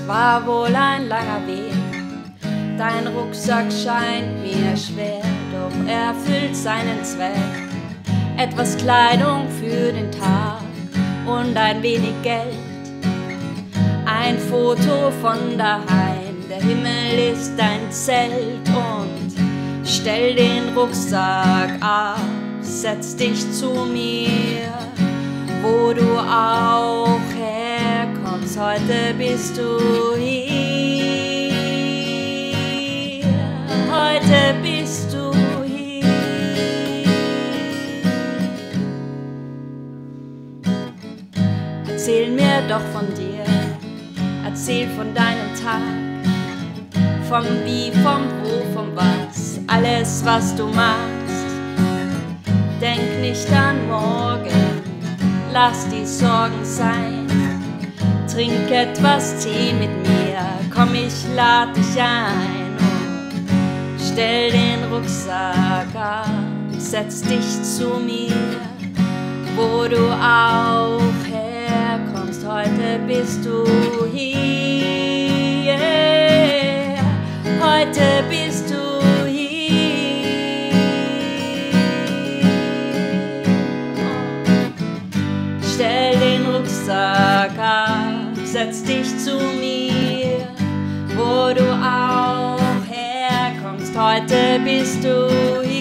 war wohl ein langer Weg. Dein Rucksack scheint mir schwer, doch er erfüllt seinen Zweck. Etwas Kleidung für den Tag und ein wenig Geld. Ein Foto von daheim, der Himmel ist dein Zelt. Und stell den Rucksack ab, setz dich zu mir, wo du auch herkommst, heute bist du hier, heute bist du hier. Erzähl mir doch von dir, erzähl von deinem Tag, vom Wie, vom Wo, vom Was, alles was du machst. Denk nicht an morgen, lass die Sorgen sein. Trink etwas Tee mit mir, komm, ich lad dich ein. Und stell den Rucksack ab, setz dich zu mir, wo du auch herkommst, heute bist du hier, heute bist du ab, setz dich zu mir, wo du auch herkommst, heute bist du hier.